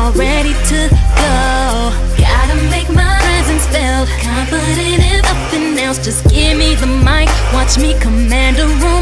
all ready to go. Gotta make my presence felt, confident in nothing else. Just give me the mic, watch me command a room.